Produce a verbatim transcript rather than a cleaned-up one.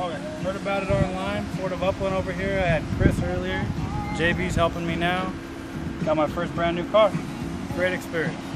Okay. Heard about it online. Ford of Upland over here. I had Chris earlier. J B's helping me now. Got my first brand new car. Great experience.